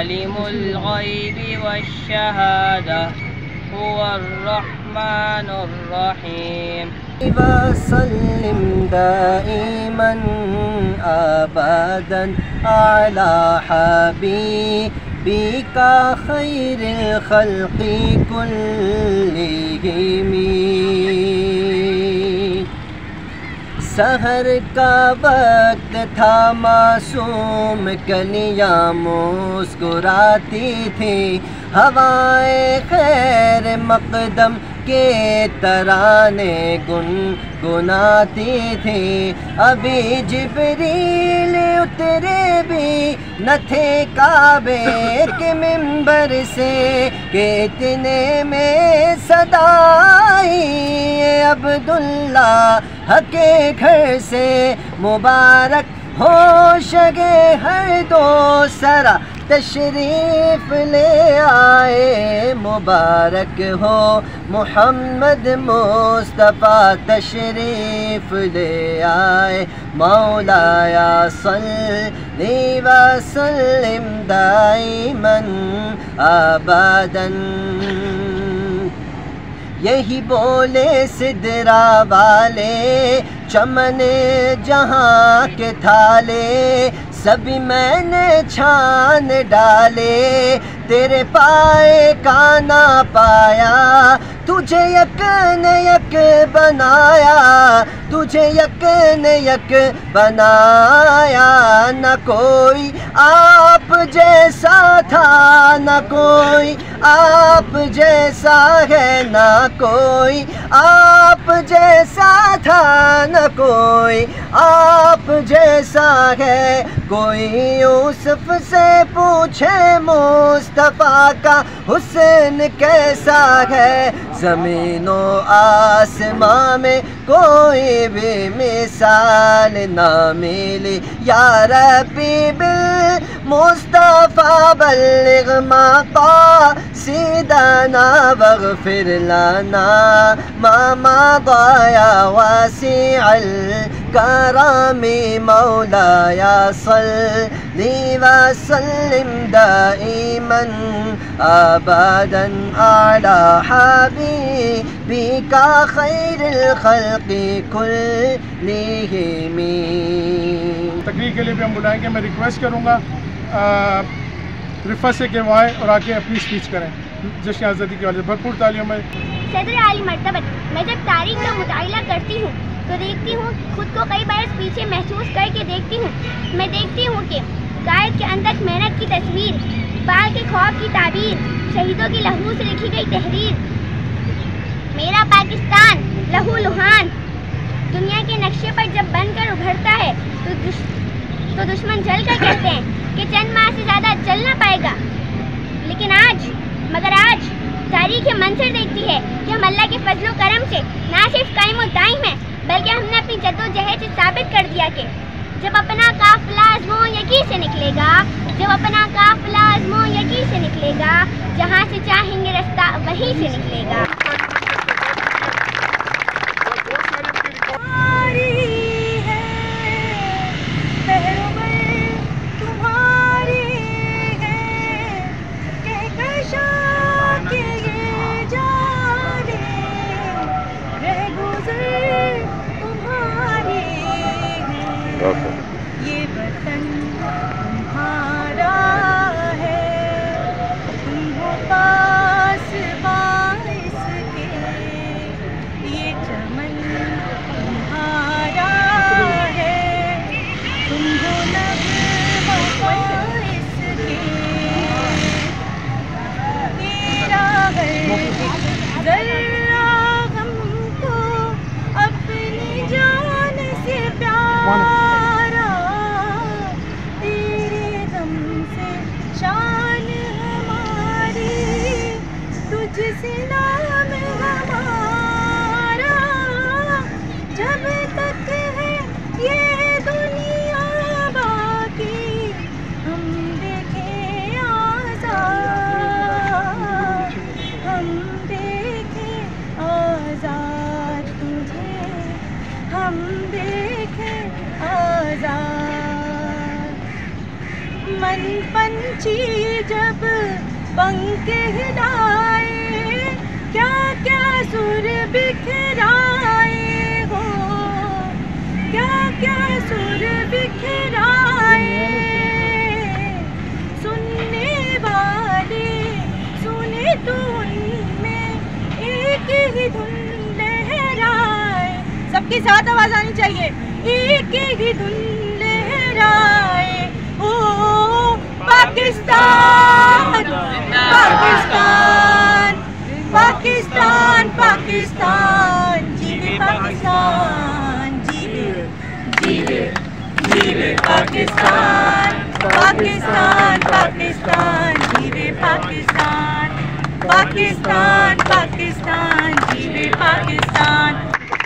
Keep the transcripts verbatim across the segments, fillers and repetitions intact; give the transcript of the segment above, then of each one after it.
عالم الغیب والشہادہ هو الرحمن الرحیم وسلم دائما ابدا على حبيبك خير الخلق كلهم. سحر کا وقت تھا معصوم کلیاں مسکراتی تھی، ہوائیں خیر مقدم کے ترانے گنگناتی تھی. ابھی جبریل اترے بھی نہ تھے کعبے کے منبر سے کہ اتنے میں صدا آئی عبداللہ کے گھر سے. مبارک ہو شگے ہر دو سرا تشریف لے آئے، مبارک ہو محمد مصطفیٰ تشریف لے آئے. مولایا صلی وسلم دائما ابدا. یہی بولے سدرا والے چمن جہاں کے تھالے، سبھی میں نے چھان ڈالے. تیرے پائے کا نہ پایا، تجھے یک نے یک بنایا، تجھے یک نے یک بنایا. نہ کوئی آپ جیسا تھا، نہ کوئی آپ جیسا ہے، نہ کوئی آپ جیسا تھا، نہ کوئی آپ جیسا ہے. کوئی یوسف سے پوچھے مصطفیٰ کا حسن کیسا ہے. زمین و آسماں میں کوئی بھی مثال نہ ملی. یا ربی بالمصطفیٰ بلغ مقاصدنا واغفر لنا ما مضى یا واسع الکرم. مولایا صلی وسلم دائما ابدا على حبيبك خير الخلق كلهم. تقریر کے لیے بھی ہم بلائیں گے. میں ریکویسٹ کروں گا رفعت سے کہ وہ آئے اور آ کے اپنی اسپیچ کریں جشن آزادی کے والے. بھرپور تعلیوں میں صدر عالی مرتبہ، میں جب تاریخ کا مطالعہ کرتی ہوں تو دیکھتی ہوں خود کو کئی بار پیچھے محسوس کر کے دیکھتی ہوں. میں دیکھتی ہوں کہ قائد کے اندر محنت کی تصویر، بال کے خواب کی تعبیر، شہیدوں کی لہو سے لکھی گئی تحریر. میرا پاکستان لہو لہان دنیا کے نقشے پر جب بن کر ابھرتا ہے تو دش... تو دشمن جل کر کہتے ہیں کہ چند ماہ سے زیادہ چل نہ پائے گا. لیکن آج مگر آج تاریخ یہ منظر دیکھتی ہے کہ ہم اللہ کے فضل و کرم سے نہ صرف قائم و دائم ہیں بلکہ ہم نے اپنی جد و جہد سے ثابت کر دیا کہ جب اپنا قافلہ عزم و یقین سے نکلے گا، جب اپنا قافلہ عزم و یقین سے نکلے گا، جہاں سے چاہیں گے رستہ وہیں سے نکلے گا. یہ وطن تمہارا ہے، تم ہو پاس باعث کے، یہ چمن تمہارا ہے، تم ہو نغمہ باعث کے. تیرا ہر ذرہ غم کو اپنی جان سے پیار، جس نام ہمارا جب تک ہے یہ دنیا باقی، ہم دیکھیں آزاد، ہم دیکھیں آزاد تجھے، ہم دیکھیں दुश्मन पंछी जब पंख हिलाए, क्या क्या सुर बिखराए हो, क्या क्या सुर बिखराए। सुनने वाले सुने तो उनमें एक ही धुन लहराए। सबके साथ आवाज आनी चाहिए। एक ही धुन लहराए। ओ पाकिस्तान पाकिस्तान पाकिस्तान पाकिस्तान, जीवे पाकिस्तान, जीवे जीवे जीवे पाकिस्तान पाकिस्तान पाकिस्तान, जीवे पाकिस्तान पाकिस्तान पाकिस्तान, जीवे पाकिस्तान।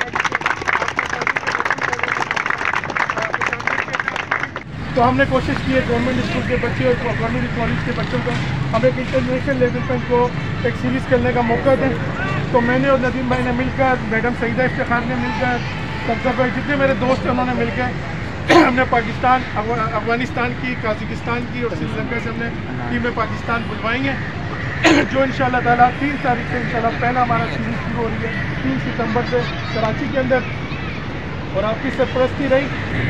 तो हमने कोशिश की है गवर्नमेंट स्कूल के बच्चे और गवर्नमेंट कॉलेज के बच्चों को हम एक इंटरनेशनल लेवल पर इनको एक सीरीज़ खेलने का मौका दें। तो मैंने और नदीम भाई ने मिलकर, मैडम सईदा इफ्तिखार ने मिलकर, सब्ज़र भाई, जितने मेरे दोस्त हैं उन्होंने मिलकर हमने पाकिस्तान, अफगानिस्तान की, काज़ाकिस्तान की और श्रीलंका से हमने टीमें पाकिस्तान बुलवाई हैं, जो इंशाअल्लाह ताला तीन तारीख से इंशाअल्लाह पहला हमारा सीरीज़ शुरू हो रही है तीन सितंबर से कराची के अंदर, और आपकी सरपरस्ती रही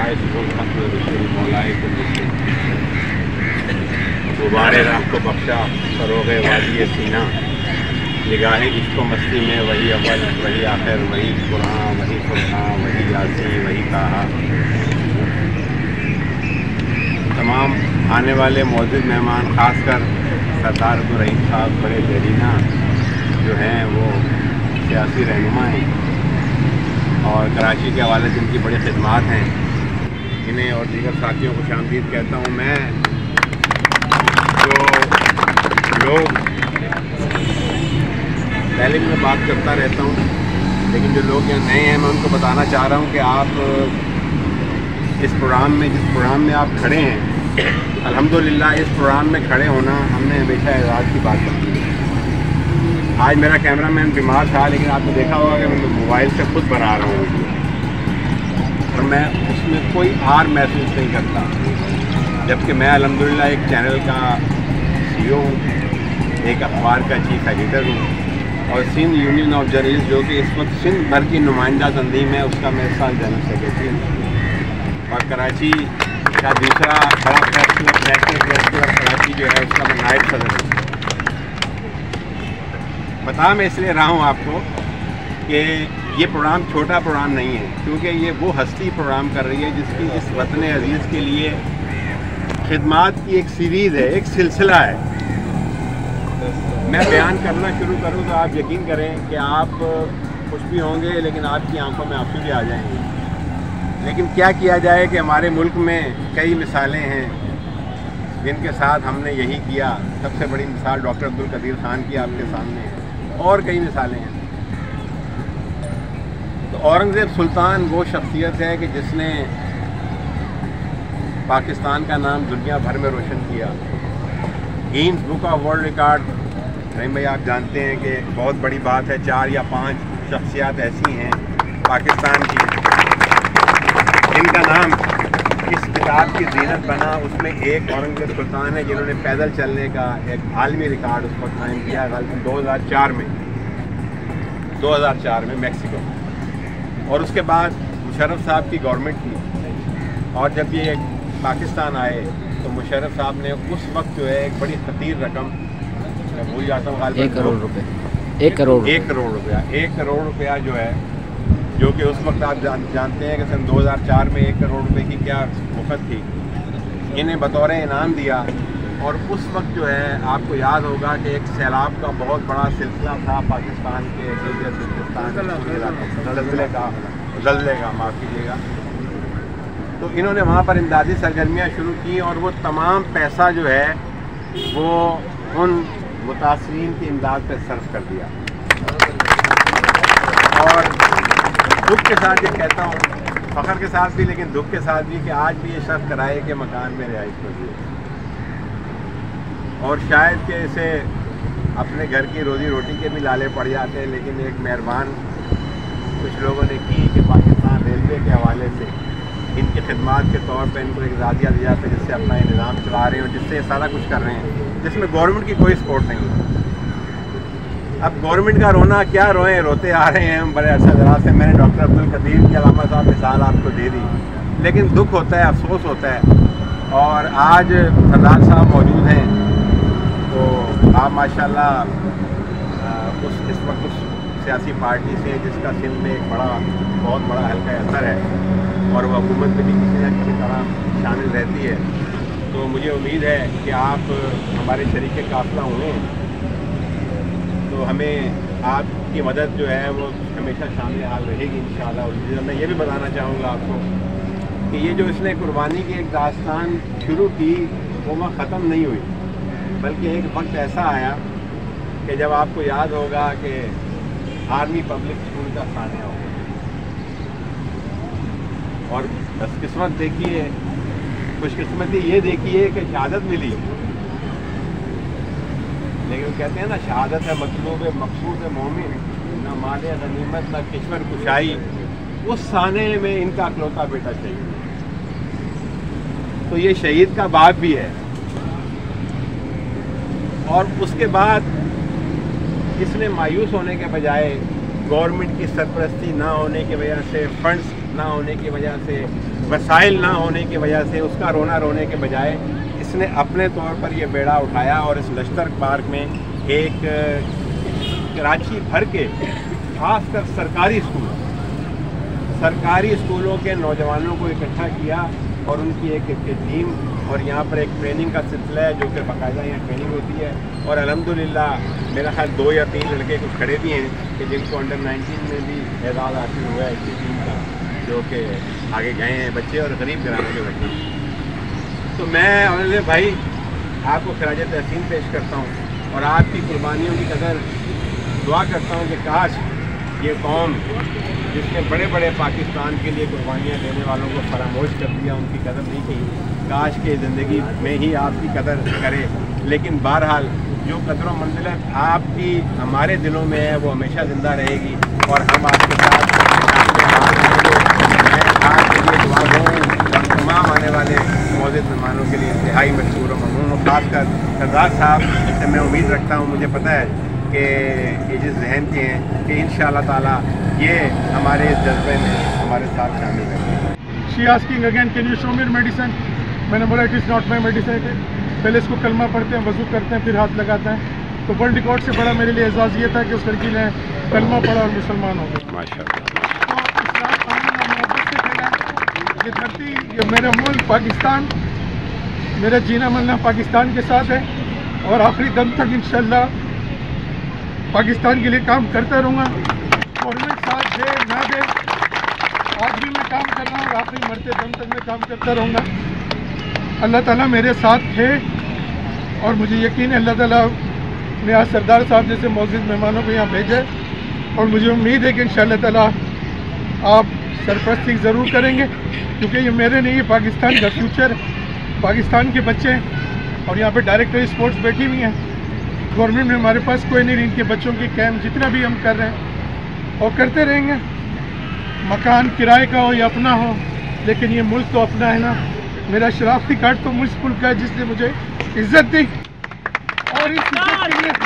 गुबारे राह को बख्शा फरोगे वादी सीना, निगाहें इश्क़ो मस्ती में वही अव्वल वही आखिर, वही कुरान वही फुरक़ान वही यासीन वही कहा। तमाम आने वाले मौजूद मेहमान, ख़ासकर सरदार अब्दुल रहीम साहब बड़े देरीना जो हैं वो सियासी रहनुमा हैं और कराची के हवाले से इनकी बड़ी खिदमात हैं, इन्हें और दीगर साथियों को खुशामदीद कहता हूँ। मैं जो लोग पहले भी मैं बात करता रहता हूँ, लेकिन जो लोग यहाँ नए हैं मैं उनको बताना चाह रहा हूँ कि आप इस प्रोग्राम में, जिस प्रोग्राम में आप खड़े हैं, अल्हम्दुलिल्लाह इस प्रोग्राम में खड़े होना हमने हमेशा एजाज़ की बात करती है। आज मेरा कैमरामैन बीमार था, लेकिन आपने देखा होगा कि मैं मोबाइल से खुद बना रहा हूँ और मैं उसमें कोई हार महसूस नहीं करता, जबकि मैं अल्हम्दुलिल्लाह एक चैनल का सीईओ हूँ, एक अखबार का चीफ एडिटर हूँ और सिंध यूनियन ऑफ जर्नलिस्ट जो कि इस वक्त सिंध भर की नुमाइंदा तंजीम है उसका मैं इस साल जनरल सेक्रेटरी हूँ, और कराची का दूसरा बड़ा press club national press club Karachi जो है उसका मैं नायब सदस्य हूँ। बता मैं इसलिए रहा हूँ आपको कि ये प्रोग्राम छोटा प्रोग्राम नहीं है, क्योंकि ये वो हस्ती प्रोग्राम कर रही है जिसकी इस वतन अजीज़ के लिए खिदमात की एक सीरीज़ है, एक सिलसिला है। मैं बयान करना शुरू करूँ तो आप यकीन करें कि आप खुश भी होंगे, लेकिन आपकी आंखों में आंसू भी आ जाएंगे। लेकिन क्या किया जाए कि हमारे मुल्क में कई मिसालें हैं जिनके साथ हमने यही किया। सबसे बड़ी मिसाल डॉक्टर अब्दुल कदीर खान की आपके सामने है, और कई मिसालें हैं। तो औरंगज़ेब सुल्तान वो शख्सियत है कि जिसने पाकिस्तान का नाम दुनिया भर में रोशन किया। Guinness book of world record, Rahim भाई आप जानते हैं कि बहुत बड़ी बात है, चार या पांच शख्सियत ऐसी हैं पाकिस्तान की जिनका नाम इस किताब की ज़ीनत बना। उसमें एक औरंगज़ेब सुल्तान है जिन्होंने पैदल चलने का एक आलमी रिकॉर्ड उस वक्त कायम किया, गलती दो हज़ार चार में दो हज़ार चार में मैक्सिको। और उसके बाद मुशर्रफ साहब की गवर्नमेंट थी, और जब ये पाकिस्तान आए तो मुशर्रफ साहब ने उस वक्त जो है एक बड़ी खतीर रकम, मैं भूल जाता हूँ, एक करोड़ रुपये एक करोड़ एक करोड़ रुपया एक करोड़ रुपया जो है, जो कि उस वक्त आप जान, जानते हैं कि सन दो हज़ार चार में एक करोड़ रुपए की क्या मुफ्त थी, इन्हें बतौर इनाम दिया। और उस वक्त जो है आपको याद होगा कि एक सैलाब का बहुत बड़ा सिलसिला था पाकिस्तान के जलज़ले का जलज़ले का माफ़ कीजिएगा। तो इन्होंने वहाँ पर इमदादी सरगर्मियाँ शुरू की और वो तमाम पैसा जो है वो उन मुतासरीन की इमदाद पर सर्फ कर दिया। और दुख के साथ ये कहता हूँ, फ़ख्र के साथ भी लेकिन दुख के साथ भी, कि आज भी ये शर्त कराए के मकान में रिहाइश कर दिए, और शायद कि इसे अपने घर की रोज़ी रोटी के भी लाले पड़ जाते हैं। लेकिन एक मेहरबान कुछ लोगों ने की कि पाकिस्तान रेलवे के हवाले से ان کی خدمات کے طور پہ ان کو ایک اعزازیہ دیا جاتا ہے جس سے اپنا یہ نظام چلا رہے ہیں اور جس سے یہ سارا کچھ کر رہے ہیں، جس میں گورنمنٹ کی کوئی سپورٹ نہیں ہے۔ اب گورنمنٹ کا رونا کیا روئیں، روتے آ رہے ہیں ہم بڑے عرصہ دراز سے۔ میں نے ڈاکٹر عبدالقدیر کی علامہ صاحب مثال آپ کو دے دی، لیکن دکھ ہوتا ہے، افسوس ہوتا ہے۔ اور آج سردار صاحب موجود ہیں تو آپ ماشاءاللہ اس اس وقت اس سیاسی پارٹی سے جس کا سندھ میں ایک بڑا بہت بڑا حلقہ اثر ہے اور وہ حکومت میں بھی کسی نہ کسی طرح شامل رہتی ہے، تو مجھے امید ہے کہ آپ ہمارے شریک قافلہ ہوئے ہیں تو ہمیں آپ کی مدد جو ہے وہ ہمیشہ شامل حال رہے گی انشاءاللہ۔ میں یہ بھی بتانا چاہوں گا آپ کو کہ یہ جو اس نے قربانی کی ایک داستان شروع کی وہ وہاں ختم نہیں ہوئی، بلکہ ایک وقت ایسا آیا کہ جب آپ کو یاد ہوگا کہ آرمی پبلک اسکول کا سانحہ ہوگا، اور بس قسمت دیکھیے، خوش قسمتی یہ دیکھیے کہ شہادت ملی، لیکن کہتے ہیں نا شہادت ہے مطلوب مقصود مومن، نہ مال غنیمت نہ کشور کشائی، اس سانحے میں ان کا اکلوتا بیٹا شہید، تو یہ شہید کا باپ بھی ہے۔ اور اس کے بعد اس نے مایوس ہونے کے بجائے، گورنمنٹ کی سرپرستی نہ ہونے کی وجہ سے، فنڈز نہ ہونے کی وجہ سے، وسائل نہ ہونے کی وجہ سے اس کا رونا رونے کے بجائے اس نے اپنے طور پر یہ بیڑا اٹھایا اور اس لشکر پارک میں ایک کراچی بھر کے خاص کر سرکاری اسکول سرکاری اسکولوں کے نوجوانوں کو اکٹھا کیا اور ان کی ایک ٹیم، اور یہاں پر ایک ٹریننگ کا سلسلہ ہے جو کہ باقاعدہ یہاں ٹریننگ ہوتی ہے، اور الحمدللہ میرا خیال دو یا تین لڑکے کچھ کھڑے بھی ہیں کہ جن کو انڈر نائنٹین میں بھی اعزاز حاصل ہوا ہے اسی ٹیم کا، جو کہ آگے گئے ہیں بچے اور غریب گھرانے کے بچے۔ تو میں عمر بھائی آپ کو خراج تحسین پیش کرتا ہوں اور آپ کی قربانیوں کی قدر دعا کرتا ہوں کہ کاش یہ قوم جس نے بڑے بڑے پاکستان کے لیے قربانیاں دینے والوں کو فراموش کر دیا، ان کی قدر نہیں کی، کاش کہ زندگی میں ہی آپ کی قدر کرے۔ لیکن بہرحال جو قدر و منزلت آپ کی ہمارے دلوں میں ہے وہ ہمیشہ زندہ رہے گی، اور ہم آپ کے ساتھ میں آپ کے لیے دعا دوں اور تمام آنے والے معزز مہمانوں کے لیے انتہائی مشکور و ممنون ہوں، خاص کر سردار صاحب سے میں امید رکھتا ہوں، مجھے پتہ ہے کہ یہ جس ذہن کے ہیں کہ انشاءاللہ تعالیٰ یہ ہمارے اس جذبے میں ہمارے ساتھ شامل ہیں۔ She asking again, can you show me your medicine? میں نے بولا it is not my medicine. پہلے اس کو کلمہ پڑھتے ہیں، وضو کرتے ہیں، پھر ہاتھ لگاتے ہیں۔ تو ورلڈ ریکارڈ سے بڑا میرے لیے اعزاز یہ تھا کہ اس لڑکی نے کلمہ پڑھا اور مسلمان ہو گئی۔ ماشاءاللہ۔ تو اسلام قانون اور محبت سے پھیلا یہ دھرتی، یہ میرا ملک پاکستان، میرا جینا مرنا پاکستان کے ساتھ ہے، اور آخری دم تک انشاءاللہ پاکستان کے لیے کام کرتا رہوں گا۔ گورنمنٹ ساتھ دے نہ دے، آج بھی میں کام کر رہا ہوں اور آخری مرتے دم تک میں کام کرتا رہوں گا۔ اللہ تعالیٰ میرے ساتھ ہے اور مجھے یقین ہے اللہ تعالیٰ نے آج سردار صاحب جیسے معزز مہمانوں کو یہاں بھیجے، اور مجھے امید ہے کہ انشاءاللہ تعالیٰ آپ سرپرستی ضرور کریں گے، کیونکہ یہ میرے نہیں، یہ پاکستان کا فیوچر، پاکستان کے بچے ہیں، اور یہاں پہ ڈائریکٹر اسپورٹس بیٹھی ہوئی ہیں۔ گورنمنٹ میں ہمارے پاس کوئی نہیں، ان کے بچوں کے کیمپ جتنا بھی ہم کر رہے ہیں اور کرتے رہیں گے، مکان کرائے کا ہو یا اپنا ہو، لیکن یہ ملک تو اپنا ہے نا۔ میرا شناختی کارڈ تو مجھ ملک کا ہے جس نے مجھے عزت دی، اور اس عزت کے لیے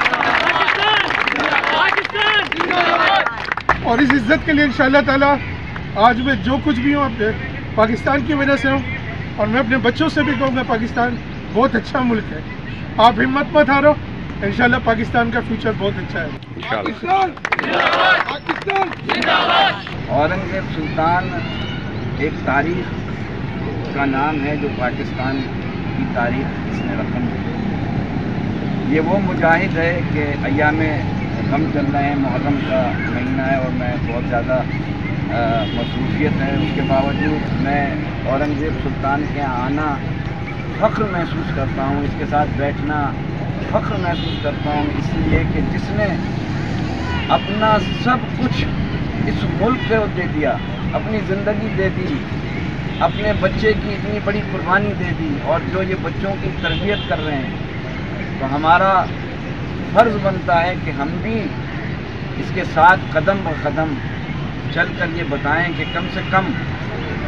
اور اس عزت کے لیے انشاءاللہ تعالیٰ آج میں جو کچھ بھی ہوں اپنے پاکستان کی وجہ سے ہوں، اور میں اپنے بچوں سے بھی کہوں گا پاکستان بہت اچھا ملک ہے، آپ ہمت مت ہارو، انشاءاللہ پاکستان کا فیوچر بہت اچھا ہے۔ اورنگزیب سلطان ایک تاریخ کا نام ہے جو پاکستان کی تاریخ اس نے رقم دی۔ یہ وہ مجاہد ہے کہ ایام غم چل رہے ہیں، محرم کا مہینہ ہے اور میں بہت زیادہ مصروفیت ہے، اس کے باوجود میں اورنگزیب سلطان کے آنا فخر محسوس کرتا ہوں، اس کے ساتھ بیٹھنا فخر محسوس کرتا ہوں، اس لیے کہ جس نے اپنا سب کچھ اس ملک کو دے دیا، اپنی زندگی دے دی، اپنے بچے کی اتنی بڑی قربانی دے دی، اور جو یہ بچوں کی تربیت کر رہے ہیں، تو ہمارا فرض بنتا ہے کہ ہم بھی اس کے ساتھ قدم بقدم چل کر یہ بتائیں کہ کم سے کم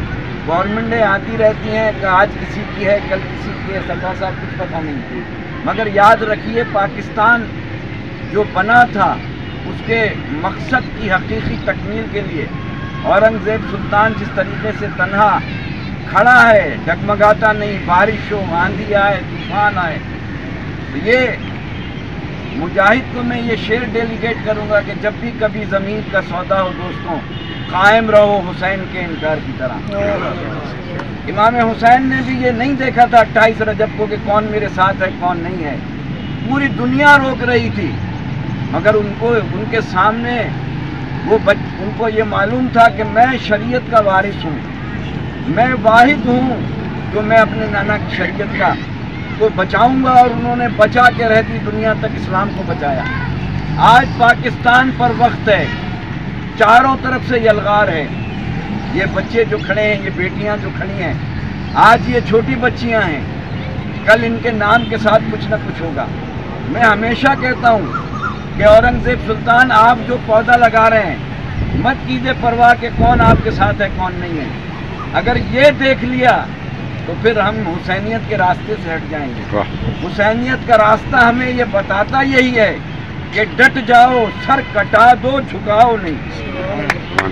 گورنمنٹیں آتی رہتی ہیں کہ آج کسی کی ہے کل کسی کی ہے، سردار صاحب کچھ پتہ نہیں، مگر یاد رکھیے پاکستان جو بنا تھا اس کے مقصد کی حقیقی تکمیل کے لیے اورنگزیب سلطان جس طریقے سے تنہا کھڑا ہے، ڈگمگاتا نہیں، بارش ہو، آندھی آئے، طوفان آئے، تو یہ مجاہد کو میں یہ شعر ڈیلیگیٹ کروں گا کہ جب بھی کبھی زمین کا سودا ہو دوستوں، قائم رہو حسین کے انکار کی طرح۔ امام حسین نے بھی یہ نہیں دیکھا تھا اٹھائیس رجب کو کہ کون میرے ساتھ ہے کون نہیں ہے، پوری دنیا روک رہی تھی، مگر ان کو ان کے سامنے وہ بچ ان کو یہ معلوم تھا کہ میں شریعت کا وارث ہوں، میں واحد ہوں جو میں اپنے نانا کی شریعت کا کو بچاؤں گا، اور انہوں نے بچا کے رہتی دنیا تک اسلام کو بچایا۔ آج پاکستان پر وقت ہے، چاروں طرف سے یلغار ہے، یہ بچے جو کھڑے ہیں، یہ بیٹیاں جو کھڑی ہیں، آج یہ چھوٹی بچیاں ہیں، کل ان کے نام کے ساتھ کچھ نہ کچھ ہوگا۔ میں ہمیشہ کہتا ہوں کہ اورنگزیب سلطان آپ جو پودا لگا رہے ہیں مت کیجیے پرواہ کہ کون آپ کے ساتھ ہے کون نہیں ہے، اگر یہ دیکھ لیا تو پھر ہم حسینیت کے راستے سے ہٹ جائیں گے۔ حسینیت کا راستہ ہمیں یہ بتاتا یہی ہے کہ ڈٹ جاؤ، سر کٹا دو، جھکاؤ نہیں۔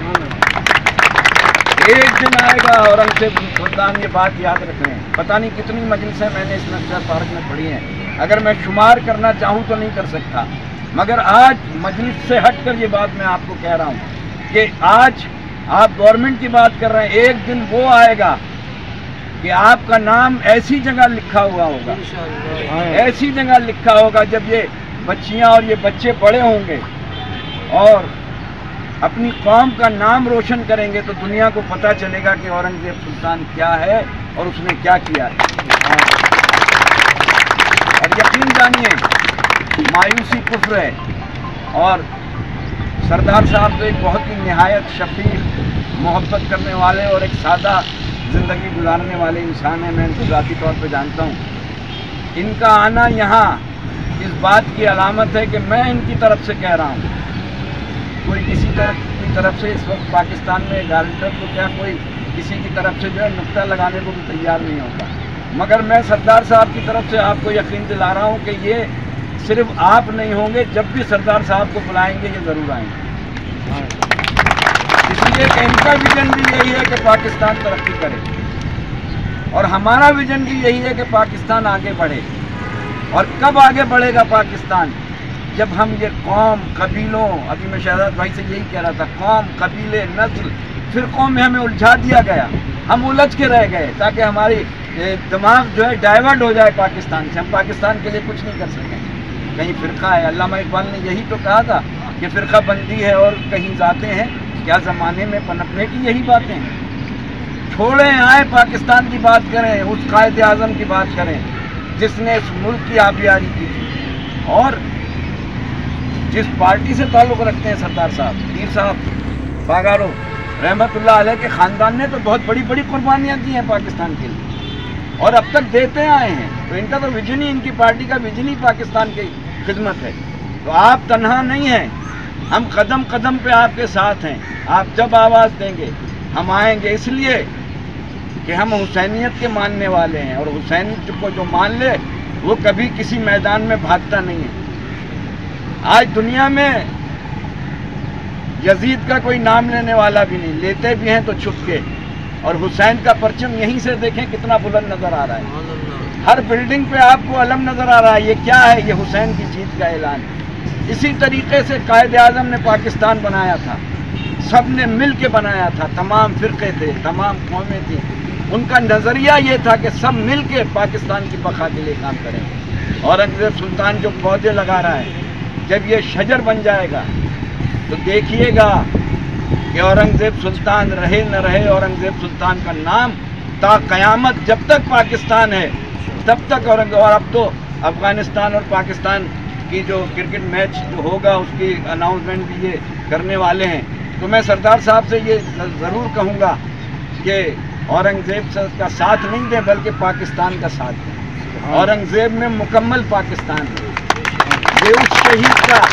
ایک دن آئے گا اورنگزیب سلطان، یہ بات یاد رکھیں، پتہ نہیں کتنی مجلسیں میں نے اس نقشہ پارک میں پڑھی ہیں، اگر میں شمار کرنا چاہوں تو نہیں کر سکتا، مگر آج مجلس سے ہٹ کر یہ بات میں آپ کو کہہ رہا ہوں کہ آج آپ گورنمنٹ کی بات کر رہے ہیں، ایک دن وہ آئے گا کہ آپ کا نام ایسی جگہ لکھا ہوا ہوگا، ایسی جگہ لکھا ہوگا جب یہ بچیاں اور یہ بچے بڑے ہوں گے اور اپنی قوم کا نام روشن کریں گے تو دنیا کو پتہ چلے گا کہ اورنگزیب سلطان کیا ہے اور اس نے کیا کیا ہے۔ اور یقین جانیے مایوسی کفر ہے، اور سردار صاحب تو ایک بہت ہی نہایت شفیق، محبت کرنے والے اور ایک سادہ زندگی گزارنے والے انسان ہیں، میں ان کو ذاتی طور پہ جانتا ہوں۔ ان کا آنا یہاں اس بات کی علامت ہے کہ میں ان کی طرف سے کہہ رہا ہوں، کوئی کسی طرف کی طرف سے اس وقت پاکستان میں گارنٹر کو کیا کوئی کسی کی طرف سے جو ہے نقطہ لگانے کو بھی تیار نہیں ہوتا، مگر میں سردار صاحب کی طرف سے آپ کو یقین دلا رہا ہوں کہ یہ صرف آپ نہیں ہوں گے، جب بھی سردار صاحب کو بلائیں گے یہ ضرور آئیں گے، اس لیے کہ ان کا ویژن بھی یہی ہے کہ پاکستان ترقی کرے، اور ہمارا ویژن بھی یہی ہے کہ پاکستان آگے بڑھے۔ اور کب آگے بڑھے گا پاکستان؟ جب ہم یہ قوم، قبیلوں، ابھی میں شہزاد بھائی سے یہی کہہ رہا تھا، قوم، قبیلے، نسل، فرقوں میں ہمیں الجھا دیا گیا، ہم الجھ کے رہ گئے تاکہ ہماری دماغ جو ہے ڈائیورٹ ہو جائے پاکستان سے، ہم پاکستان کے لیے کچھ نہیں کر سکیں۔ کہیں فرقہ ہے، علامہ اقبال نے یہی تو کہا تھا کہ فرقہ بندی ہے اور کہیں ذاتیں ہیں، کیا زمانے میں پنپنے کی یہی باتیں ہیں۔ چھوڑیں، آئے پاکستان کی بات کریں، اس قائد اعظم کی بات کریں جس نے اس ملک کی آبیاری کی تھی، اور جس پارٹی سے تعلق رکھتے ہیں سردار صاحب، پیر صاحب باگارو رحمت اللہ علیہ کے خاندان نے تو بہت بڑی بڑی قربانیاں دی ہیں پاکستان کے لیے، اور اب تک دیتے آئے ہیں، تو ان کا تو ویژن ہی، ان کی پارٹی کا ویژن ہی پاکستان کی خدمت ہے۔ تو آپ تنہا نہیں ہیں، ہم قدم قدم پہ آپ کے ساتھ ہیں، آپ جب آواز دیں گے ہم آئیں گے، اس لیے کہ ہم حسینیت کے ماننے والے ہیں، اور حسین کو جو مان لے وہ کبھی کسی میدان میں بھاگتا نہیں ہے۔ آج دنیا میں یزید کا کوئی نام لینے والا بھی نہیں، لیتے بھی ہیں تو چھپ کے، اور حسین کا پرچم یہیں سے دیکھیں کتنا بلند نظر آ رہا ہے، ہر بلڈنگ پہ آپ کو علم نظر آ رہا ہے، یہ کیا ہے؟ یہ حسین کی جیت کا اعلان ہے۔ اسی طریقے سے قائد اعظم نے پاکستان بنایا تھا، سب نے مل کے بنایا تھا، تمام فرقے تھے، تمام قومیں تھیں، ان کا نظریہ یہ تھا کہ سب مل کے پاکستان کی بقا کے لیے کام کریں گے۔ اورنگزیب سلطان جو پودے لگا رہا ہے، جب یہ شجر بن جائے گا تو دیکھیے گا کہ اورنگزیب سلطان رہے نہ رہے، اورنگزیب سلطان کا نام تا قیامت جب تک پاکستان ہے تب تک اورنگزیب۔ اور اب تو افغانستان اور پاکستان کی جو کرکٹ میچ جو ہوگا اس کی اناؤنسمنٹ بھی یہ کرنے والے ہیں، تو میں سردار صاحب سے یہ ضرور کہوں گا کہ اورنگزیب کا ساتھ نہیں دیں بلکہ پاکستان کا ساتھ دیں۔ اورنگزیب میں مکمل پاکستان ہے، یہ اس شہید کا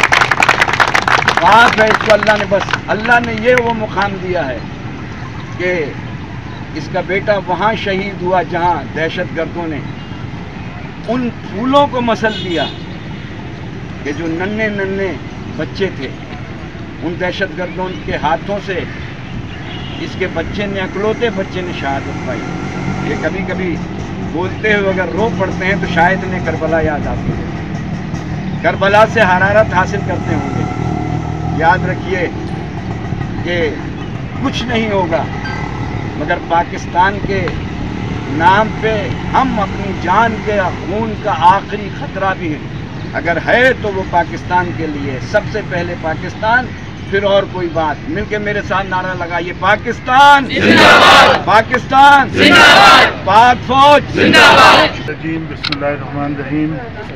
خواب ہے، اس کو اللہ نے بس اللہ نے یہ وہ مقام دیا ہے کہ اس کا بیٹا وہاں شہید ہوا جہاں دہشت گردوں نے ان پھولوں کو مسل دیا کہ جو ننھے ننھے بچے تھے، ان دہشت گردوں کے ہاتھوں سے اس کے بچے نے، اکلوتے بچے نے شہادت پائی. یہ کبھی کبھی بولتے ہوئے اگر رو پڑتے ہیں تو شاید انہیں کربلا یاد آتی ہے، کربلا سے حرارت حاصل کرتے ہوں گے. یاد رکھیے کہ کچھ نہیں ہوگا مگر پاکستان کے نام پہ ہم اپنی جان کے خون کا آخری خطرہ بھی ہیں. اگر ہے تو وہ پاکستان کے لیے، سب سے پہلے پاکستان، پھر اور کوئی بات. مل کے میرے ساتھ نعرہ لگائیے، پاکستان زندہ باد، پاکستان زندہ باد، پاک فوج زندہ باد. بسم اللہ الرحمن الرحیم.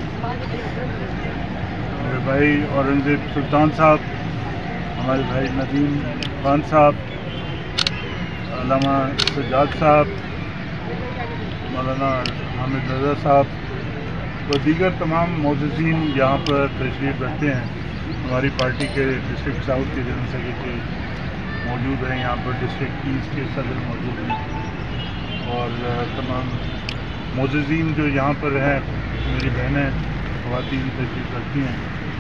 میرے بھائی اورنگزیب سلطان صاحب، ہمارے بھائی ندیم خان صاحب، علامہ سجاد صاحب، مولانا حامد رضا صاحب و دیگر تمام معززین یہاں پر تشریف رکھتے ہیں. ہماری پارٹی کے ڈسٹرکٹ ساؤتھ کے جنرل سیکرٹری موجود ہیں یہاں پر، ڈسٹرکٹ ایسٹ کے صدر موجود ہیں، اور تمام معززین جو یہاں پر ہیں، میری بہنیں خواتین تشریف رکھتی ہیں.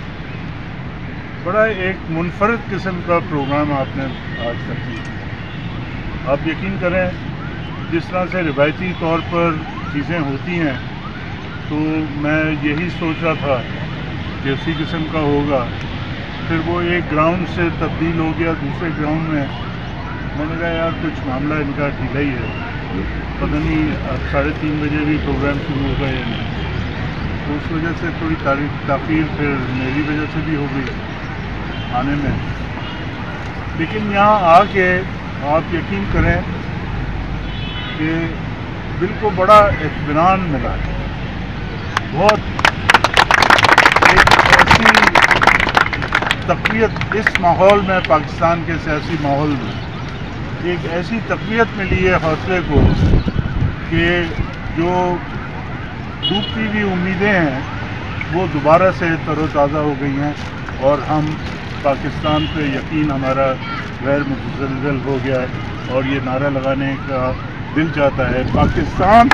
بڑا ایک منفرد قسم کا پروگرام آپ نے آج کر دیا. آپ یقین کریں جس طرح سے روایتی طور پر چیزیں ہوتی ہیں تو میں یہی سوچ رہا تھا کہ اسی قسم کا ہوگا، پھر وہ ایک گراؤنڈ سے تبدیل ہو گیا دوسرے گراؤنڈ میں. میں نے کہا یار کچھ معاملہ ان کا ڈھیلا ہی ہے، پتہ نہیں اب ساڑھے تین بجے بھی پروگرام شروع ہوگا یا نہیں. اس وجہ سے تھوڑی تاریخ تاخیر پھر میری وجہ سے بھی ہو گئی آنے میں. لیکن یہاں آ کے آپ یقین کریں کہ دل کو بڑا اطمینان ملا. بہت ایک ایسی تقویت اس ماحول میں، پاکستان کے سیاسی ماحول میں ایک ایسی تقویت ملی ہے حوصلے کو کہ جو ڈوبتی ہوئی امیدیں ہیں وہ دوبارہ سے تر و تازہ ہو گئی ہیں، اور ہم پاکستان پہ یقین ہمارا غیر متزلزل ہو گیا ہے، اور یہ نعرہ لگانے کا دل چاہتا ہے پاکستان.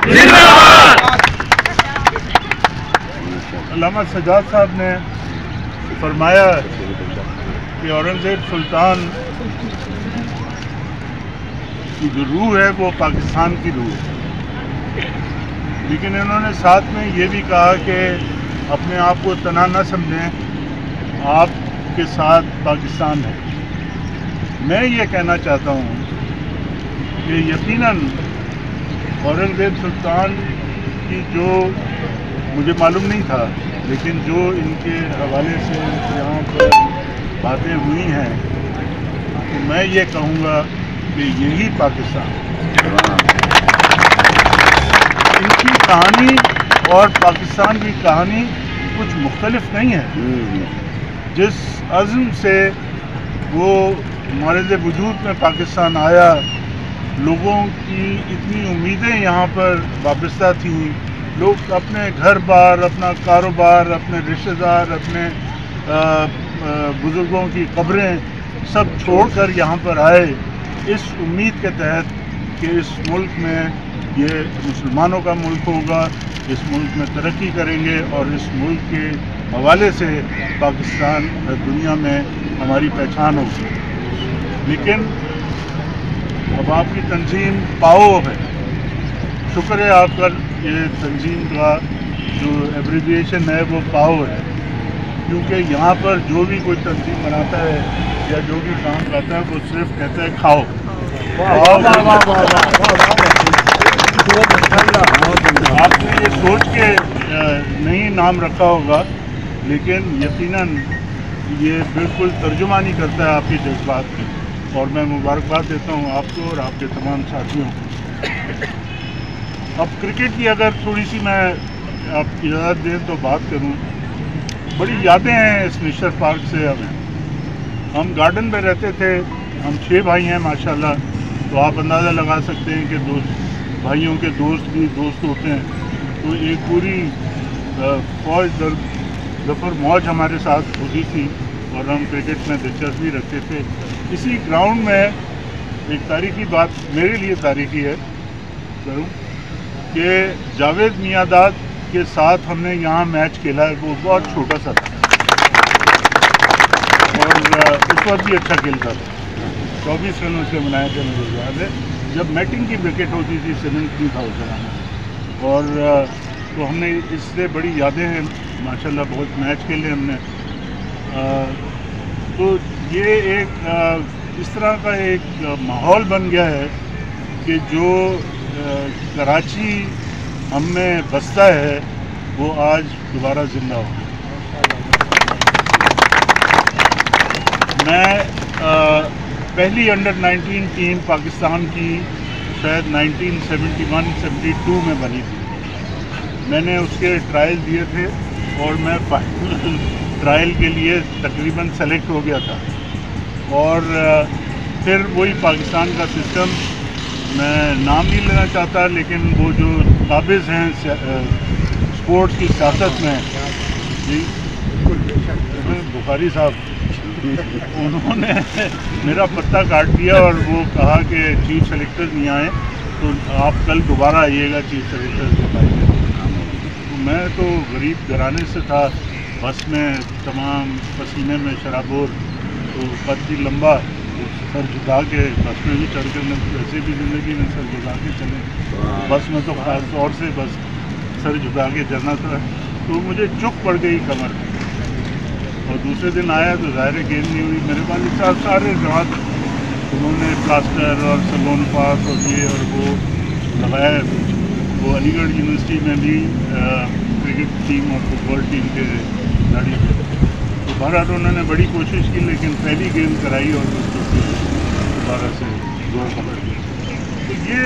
علامہ سجاد صاحب نے فرمایا کہ اورنگزیب سلطان کی جو روح ہے وہ پاکستان کی روح ہے، لیکن انہوں نے ساتھ میں یہ بھی کہا کہ اپنے آپ کو تنہا نہ سمجھیں، آپ کے ساتھ پاکستان ہے. میں یہ کہنا چاہتا ہوں کہ یقیناً اورنگزیب سلطان کی جو مجھے معلوم نہیں تھا، لیکن جو ان کے حوالے سے یہاں پر باتیں ہوئی ہیں تو میں یہ کہوں گا کہ یہی پاکستان. ان کی کہانی اور پاکستان کی کہانی کچھ مختلف نہیں ہے. جس عزم سے وہ مارز وجود میں پاکستان آیا، لوگوں کی اتنی امیدیں یہاں پر وابستہ تھیں، لوگ اپنے گھر بار، اپنا کاروبار، اپنے رشتہ دار، اپنے بزرگوں کی قبریں سب چھوڑ کر یہاں پر آئے اس امید کے تحت کہ اس ملک میں یہ مسلمانوں کا ملک ہوگا، اس ملک میں ترقی کریں گے، اور اس ملک کے حوالے سے پاکستان دنیا میں ہماری پہچان ہوگی. لیکن اب آپ کی تنظیم پاؤ ہے، شکر ہے آپ کا، یہ تنظیم کا جو ایبریویشن ہے وہ پاؤ ہے، کیونکہ یہاں پر جو بھی کوئی تنظیم بناتا ہے یا جو بھی کام کرتا ہے وہ صرف کہتا ہے کھاؤ. آپ نے یہ سوچ کے نہیں نام رکھا ہوگا، لیکن یقیناً یہ بالکل ترجمانی کرتا ہے آپ کے جذبات کی، اور میں مبارکباد دیتا ہوں آپ کو اور آپ کے تمام ساتھیوں کو. اب کرکٹ کی اگر تھوڑی سی میں آپ اجازت دیں تو بات کروں. بڑی یادیں ہیں اس نشر پارک سے. ہمیں ہم گارڈن میں رہتے تھے، ہم چھ بھائی ہیں ماشاءاللہ، تو آپ اندازہ لگا سکتے ہیں کہ دوست بھائیوں کے دوست بھی دوست ہوتے ہیں. تو ایک پوری فوج در ظفر موج ہمارے ساتھ ہوتی تھی، اور ہم کرکٹ میں دلچسپی رکھتے تھے. اسی گراؤنڈ میں एक तारीखी बात मेरे लिए तारीखी है करूँ कि जावेद मियांदाद के साथ हमने यहाँ मैच खेला है, वो बहुत छोटा सा था और उस वक्त भी अच्छा खेलता था, चौबीस रन उसके बनाए थे मुझे याद है, जब बैटिंग की विकेट होती थी सीमेंट नहीं था उस जमाने, और तो हमने इससे बड़ी यादें हैं माशाल्लाह, बहुत मैच खेले हमने। तो ये एक इस तरह का एक माहौल बन गया है कि जो कराची हम में बसता है वो आज दोबारा जिंदा हो गया। मैं आ, पहली अंडर नाइनटीन टीम पाकिस्तान की शायद nineteen seventy one seventy two में बनी थी, मैंने उसके ट्रायल दिए थे और मैं फाइनल ट्रायल के लिए तकरीबन सेलेक्ट हो गया था। और फिर वही पाकिस्तान का सिस्टम, मैं नाम नहीं लेना चाहता, लेकिन वो जो काबिज हैं स्पोर्ट्स की सियासत में जी बुखारी साहब, उन्होंने मेरा पत्ता काट दिया और वो कहा कि चीफ सेलेक्टर नहीं आए तो आप कल दोबारा आइएगा चीफ सेलेक्टर बताइए। मैं तो गरीब घराने से था, बस में तमाम पसीने में शराबोर, तो कद भी लंबा, सर झुका के बस में भी चढ़ कर वैसे भी ज़िंदगी में सर झुका के चले, बस में तो खास तौर से बस सर झुका के चलना था, तो मुझे चुक पड़ गई कमर। और दूसरे दिन आया तो ज़ाहिर गेंद नहीं हुई, मेरे पास साहब सारे जमात उन्होंने प्लास्टर और सलोन पास और ये और वो लगाया। वो अलीगढ़ यूनिवर्सिटी में भी क्रिकेट टीम और फुटबॉल टीम के खिलाड़ी थे, तो बहरहाल उन्होंने बड़ी कोशिश की, लेकिन पहली गेंद कराई और दोबारा से जोर पकड़ गया। तो ये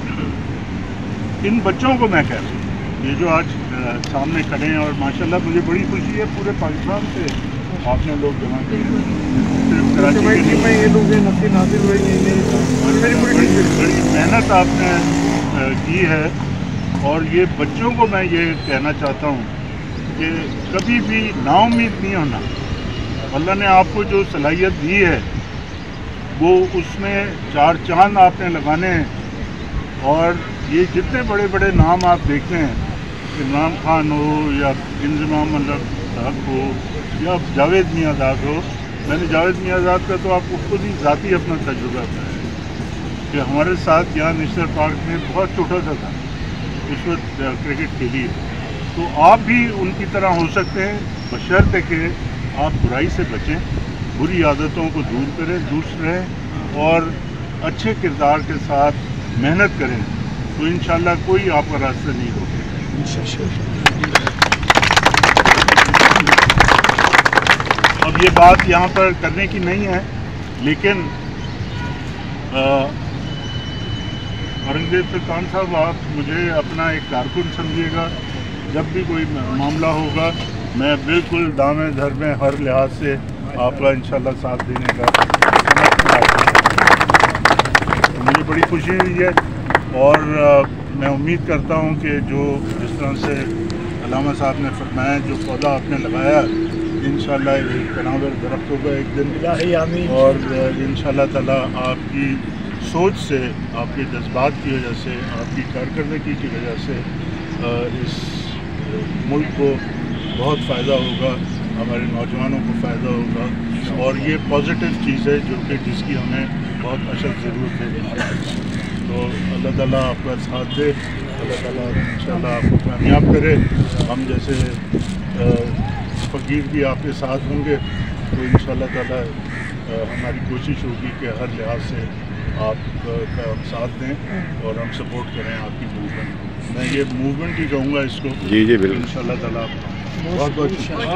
इन बच्चों को मैं कह रहा हूँ, ये जो आज सामने खड़े हैं, और माशाल्लाह मुझे बड़ी खुशी है पूरे पाकिस्तान से आपने लोग जमा किए, सिर्फ कराची में ये लोग बड़ी मेहनत आपने की है। और ये बच्चों को मैं ये कहना चाहता हूँ कि कभी भी नाउम्मीद नहीं होना, अल्लाह ने आपको जो सलाहियत दी है वो उसमें चार चांद आपने लगाने हैं। और ये जितने बड़े बड़े नाम आप देखते हैं, इमरान खान हो या इंजमाम अल्लाह हक हो या जावेद मियांदाद हो, मैंने जावेद मियांदाद का तो आपको खुद ही ज़ाती अपना तजुर्बा है कि हमारे साथ यहाँ नेशनल पार्क में बहुत छोटा सा था, उस वक्त क्रिकेट खेली है। तो आप भी उनकी तरह हो सकते हैं, बशर्ते कि आप बुराई से बचें, बुरी आदतों को दूर करें, दुरुस्त रहें और अच्छे किरदार के साथ मेहनत करें, तो इंशाल्लाह कोई आपका रास्ता नहीं रोकेगा। अब ये बात यहाँ पर करने की नहीं है, लेकिन औरंगजेब सुल्तान साहब, आप मुझे अपना एक कारकुन समझिएगा, जब भी कोई मामला होगा मैं बिल्कुल दामे धर में हर लिहाज से आपका इंशाल्लाह साथ देने का मुझे बड़ी खुशी हुई है। और मैं उम्मीद करता हूँ कि जो जिस तरह से अल्लामा साहब ने फरमाया, जो पौधा आपने लगाया इंशाल्लाह एक कनावर दरख्त होगा एक दिन, और इंशाल्लाह ताला आपकी सोच से, आपके जज्बात की वजह से, आपकी कारकर्दगी की वजह से इस मुल्क को बहुत फ़ायदा होगा, हमारे नौजवानों को फ़ायदा होगा। और ये पॉजिटिव चीज़ है जो कि जिसकी हमें बहुत अशद ज़रूरत है। तो अल्लाह ताला आपका साथ दे, अल्लाह ताला इंशाल्लाह आपको कामयाब करे। हम जैसे फ़कीर भी आपके साथ होंगे, तो इंशाल्लाह ताला हमारी कोशिश होगी कि हर लिहाज से आप का हम साथ दें और हम सपोर्ट करें आपकी मूवमेंट। मैं ये मूवमेंट ही कहूँगा इसको। जी जी बिल्कुल, इंशाल्लाह ताला बहुत बहुत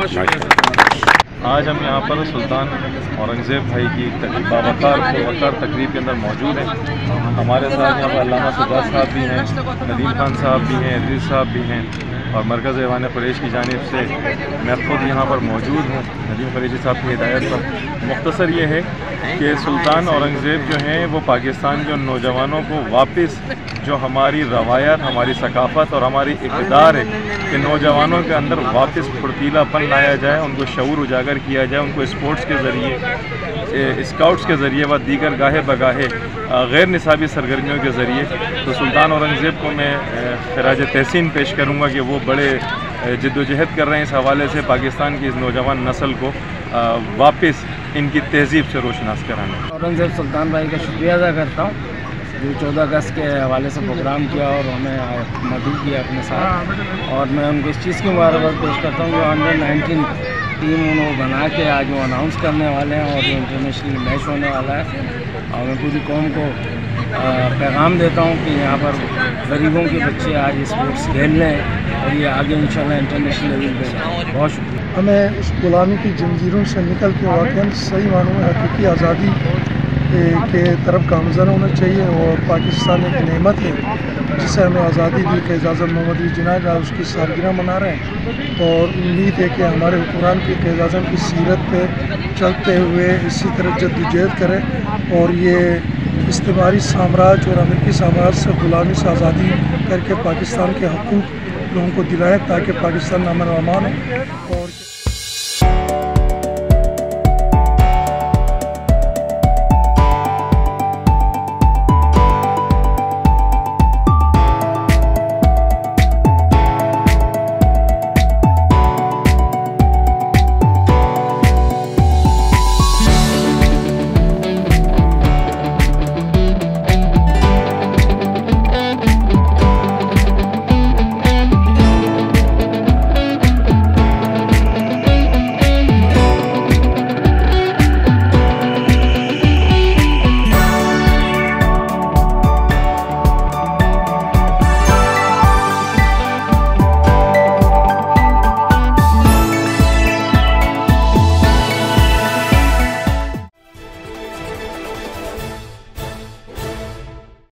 आज हम यहाँ पर सुल्तान औरंगज़ेब भाई की बावकार वक़ार तकरीब के अंदर मौजूद हैं। हमारे साथ यहाँ पर अल्लामा सुबा साहब भी हैं, नदीम खान साहब भी हैं, इद्रीस साहब भी हैं, और मरकज़ ऐवान कुरैश की जानिब से मैं ख़ुद यहाँ पर मौजूद हूँ नदीम कुरैशी साहब की हिदायत पर। मुख्तसर ये है कि सुल्तान औरंगज़ेब जो हैं वो पाकिस्तान के नौजवानों को वापस जो हमारी रवायत, हमारी सकाफ़त और हमारी इक़्तिदार है कि नौजवानों के अंदर वापस फुर्तीलापन लाया जाए, उनको शऊर उजागर किया जाए, उनको स्पोर्ट्स के ज़रिए اسکاؤٹس کے ذریعے و دیگر گاہے بگاہے غیر نصابی سرگرمیوں کے ذریعے، تو سلطان اورنگزیب کو میں خراج تحسین پیش کروں گا کہ وہ بڑے جد و جہد کر رہے ہیں اس حوالے سے پاکستان کی اس نوجوان نسل کو واپس ان کی تہذیب سے روشناس کرانے۔ اورنگزیب سلطان بھائی کا شکریہ ادا کرتا ہوں جو چودہ اگست کے حوالے سے پروگرام کیا اور ہمیں مدعو کیا اپنے ساتھ، اور میں ان کو اس چیز کی مبارکباد پیش کرتا ہوں کہ انڈر نائنٹین ٹیم انہوں بنا کے آج وہ اناؤنس کرنے والے ہیں اور جو انٹرنیشنل میچ ہونے والا ہے، اور میں پوری قوم کو پیغام دیتا ہوں کہ یہاں پر غریبوں کے بچے آج اسپورٹس کھیل لیں اور یہ آگے انشاءاللہ انٹرنیشنل لیول پہ۔ بہت شکریہ۔ ہمیں اس غلامی کی جنجیروں سے نکل کے واقعاً صحیح معنوں میں حقیقی آزادی کے طرف گامزن ہونا چاہیے، اور پاکستان ایک نعمت ہے جسے ہمیں آزادی دی کہ اعزاز محمد علی جناح کا اس کی سالگرہ منا رہے ہیں، اور امید ہے کہ ہمارے حکمران کی قائد اعظم کی سیرت پہ چلتے ہوئے اسی طرح جدوجہد کریں اور یہ استعماری سامراج اور امریکی سامراج سے غلامی سے آزادی کر کے پاکستان کے حقوق لوگوں کو دلائیں تاکہ پاکستان امن و امان ہو۔ اور